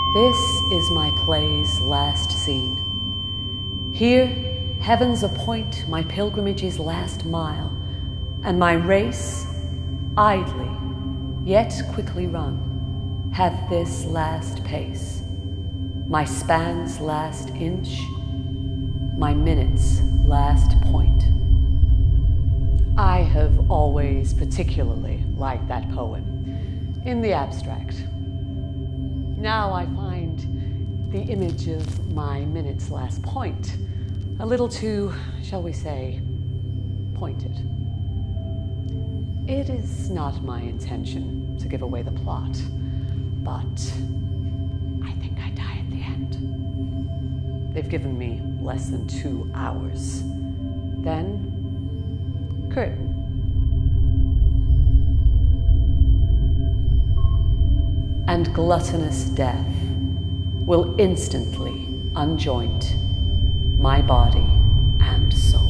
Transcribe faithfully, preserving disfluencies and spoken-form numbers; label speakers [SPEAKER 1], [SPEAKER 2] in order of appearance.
[SPEAKER 1] This is my play's last scene. Here, heavens appoint my pilgrimage's last mile, and my race, idly, yet quickly run, hath this last pace, my span's last inch, my minute's last point. I have always particularly liked that poem, in the abstract. Now I find the image of my minute's last point a little too, shall we say, pointed. It is not my intention to give away the plot, but I think I die at the end. They've given me less than two hours. Then, curtain. And gluttonous death will instantly unjoint my body and soul.